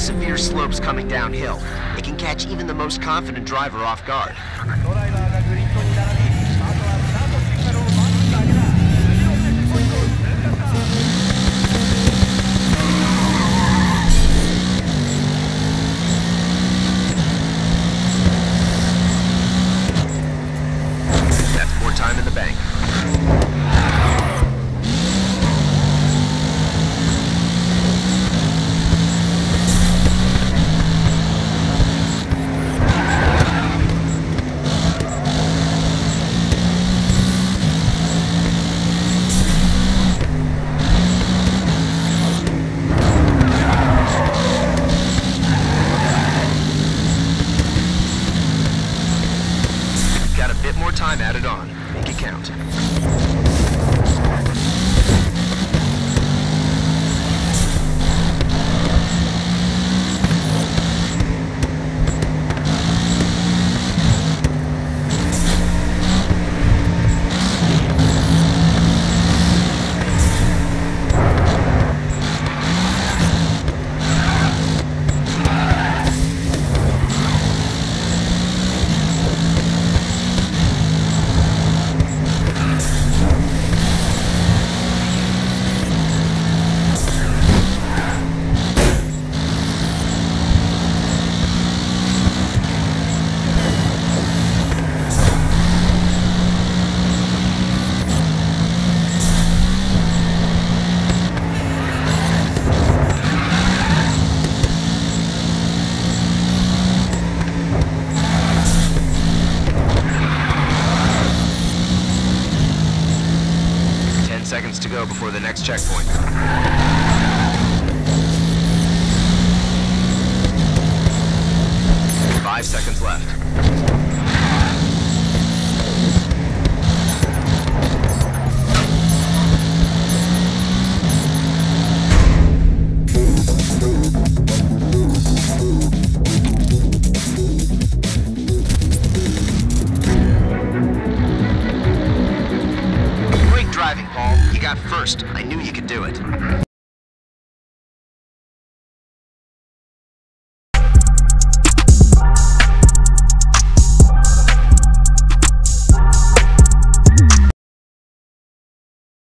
severe slopes coming downhill. It can catch even the most confident driver off guard. That's more time in the bank. Got a bit more time added on. Make it count. Seconds to go before the next checkpoint. 5 seconds left. Driving, Paul. You got first. I knew you could do it.